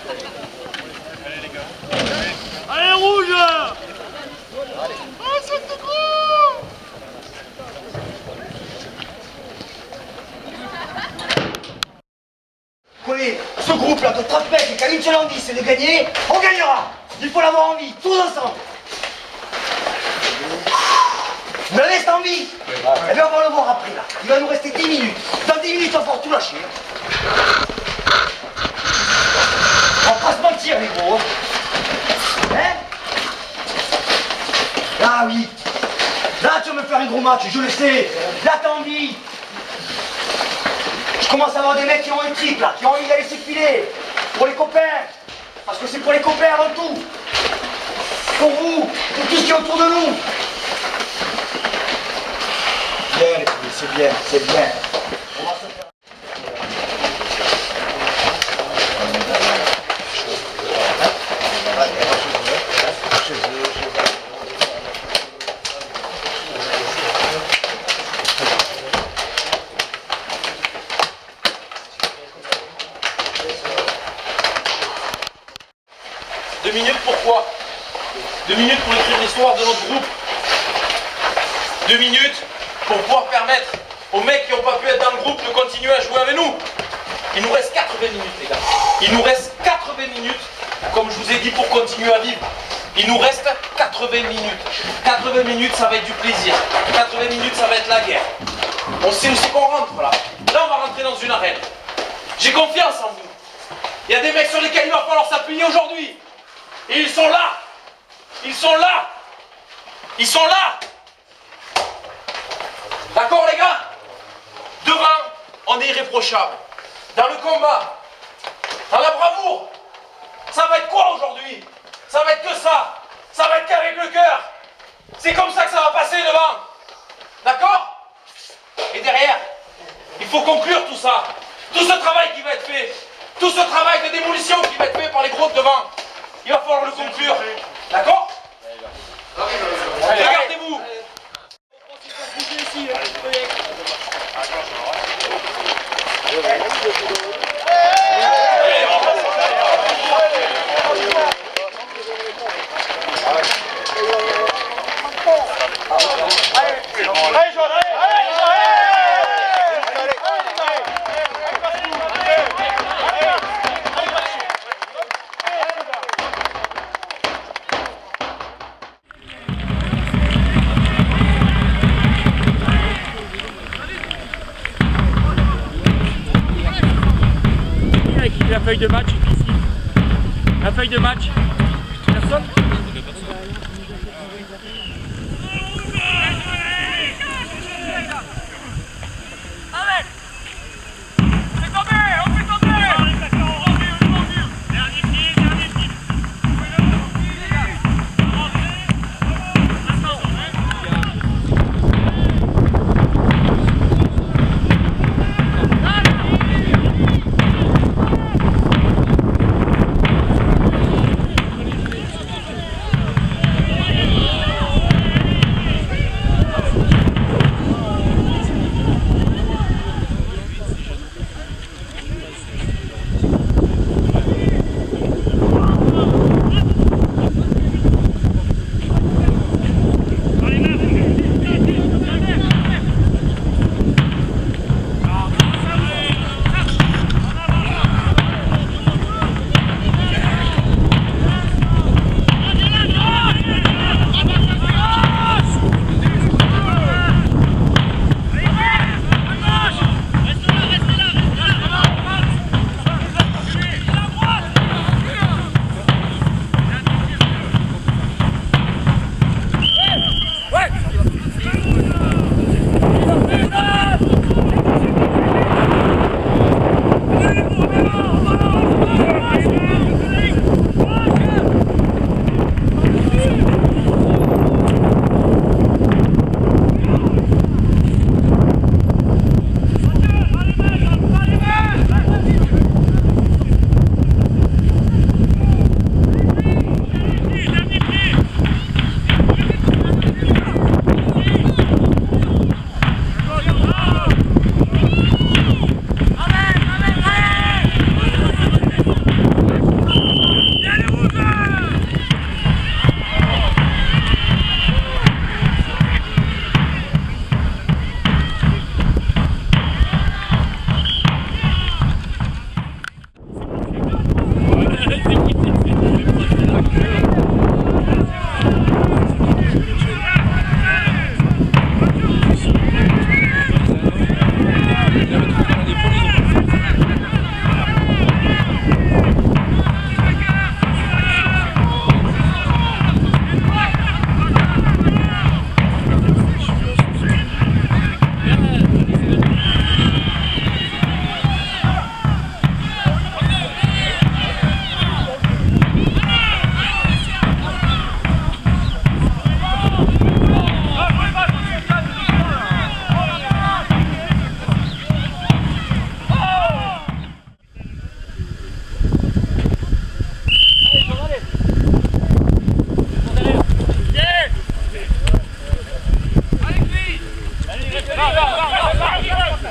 Allez, rouge! Ah, c'est tout gros! Écoutez, ce groupe-là de 30 mecs et qui a une seule envie, c'est de gagner, on gagnera! Il faut l'avoir envie, tous ensemble! Vous avez cette envie? Eh bien, on va le voir après, là. Il va nous rester 10 minutes. Dans 10 minutes, on va tout lâcher. On va pas se mentir, les gros. Hein? Ah oui. Là, tu vas me faire un gros match, je le sais. Là, t'as envie. Je commence à avoir des mecs qui ont un trip, là, qui ont envie d'aller se filer. Pour les copains. Parce que c'est pour les copains avant tout. Pour vous, pour tout ce qui est autour de nous. Bien, les filles, c'est bien, c'est bien. On va se faire... 2 minutes pourquoi? 2 minutes pour écrire l'histoire de notre groupe. 2 minutes pour pouvoir permettre aux mecs qui n'ont pas pu être dans le groupe de continuer à jouer avec nous. Il nous reste 80 minutes, les gars. Il nous reste 80 minutes, comme je vous ai dit, pour continuer à vivre. Il nous reste 80 minutes. 80 minutes, ça va être du plaisir. 80 minutes, ça va être la guerre. On sait où c'est qu'on rentre, là. Là, on va rentrer dans une arène. J'ai confiance en vous. Il y a des mecs sur lesquels il va falloir s'appuyer aujourd'hui. Et ils sont là. Ils sont là. Ils sont là. D'accord, les gars? Devant, on est irréprochable. Dans le combat, dans la bravoure, ça va être quoi aujourd'hui? Ça va être que ça. Ça va être qu'avec le cœur. C'est comme ça que ça va passer devant. D'accord? Et derrière, il faut conclure tout ça. Tout ce travail qui va être fait. Tout ce travail de démolition qui va être fait par les groupes devant. Il va falloir le conclure. D'accord? Regardez-vous. La feuille de match ici. La feuille de match. Personne?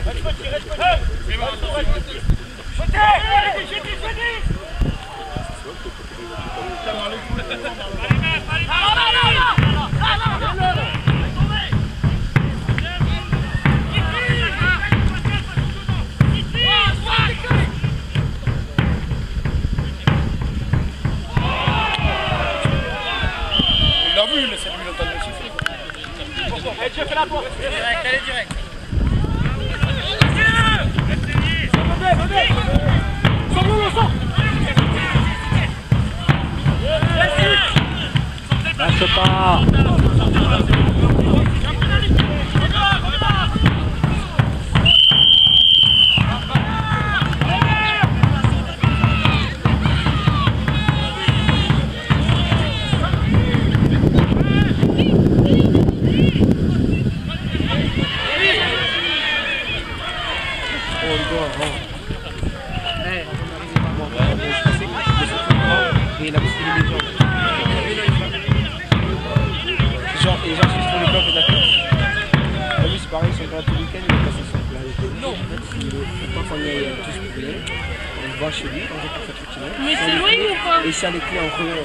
Lâche pas. Et il a bousculé les jambes. Et genre, si je le bloc et d'accord. Lui, c'est pareil, son grand week-end, il est passé sur la réalité. Non, quand on y est tous populaires, on le voit chez lui, quand on fait tout. Mais c'est loin ou pas? Et ça les clés en creux.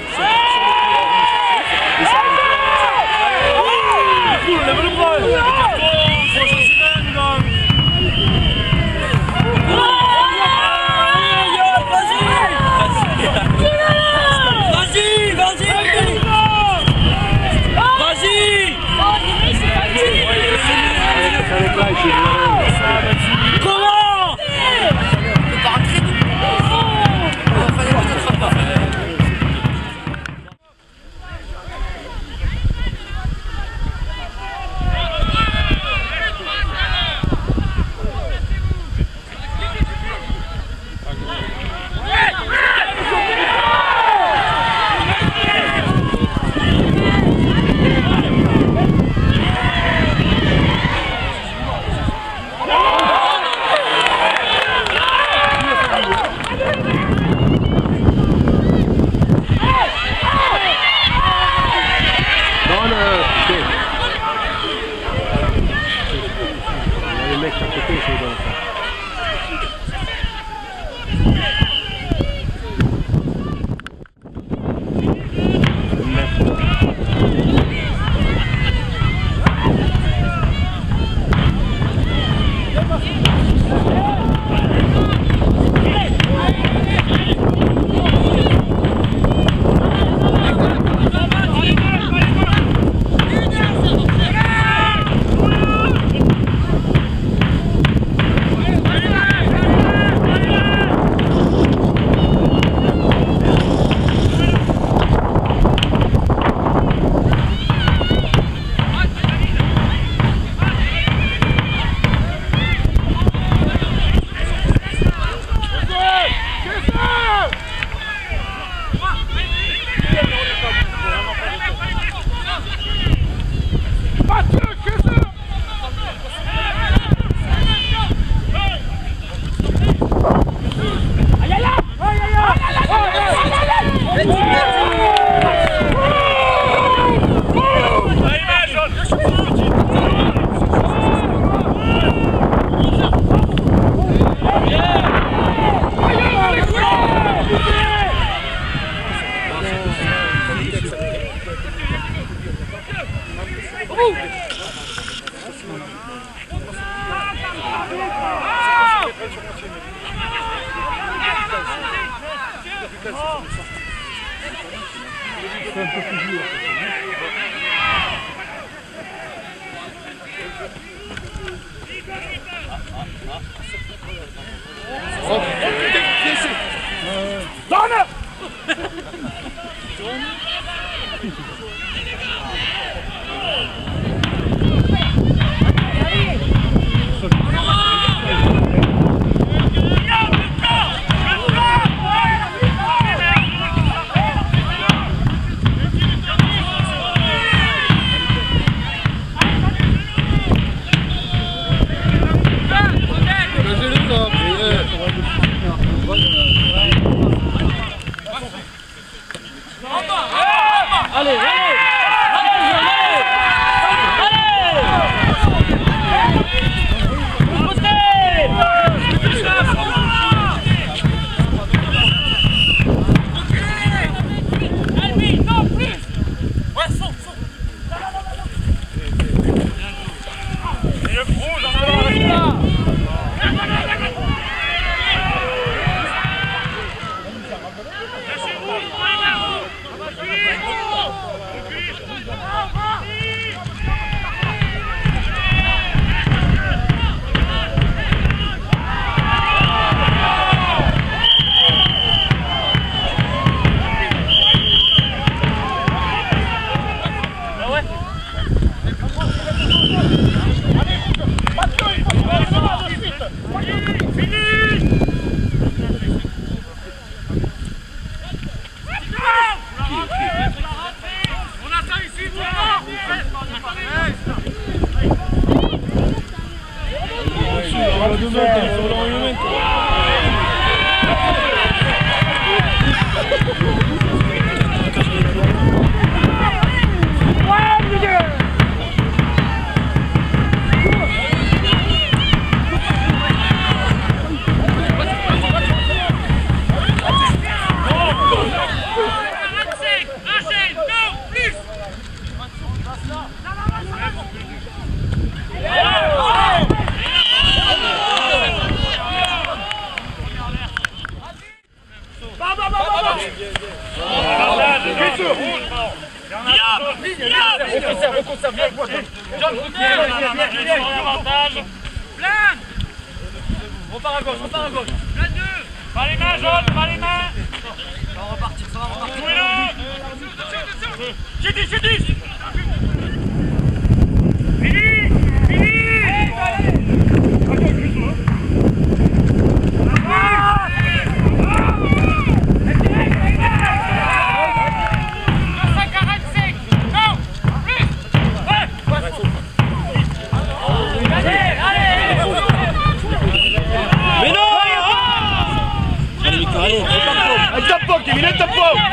Repars à gauche, repars à gauche. Plein de deux. Pas les mains jaunes, pas les mains. Ça va repartir, ça va repartir. Attention. J'ai dit. Fini. Allez, tempo, Kevin, tempo!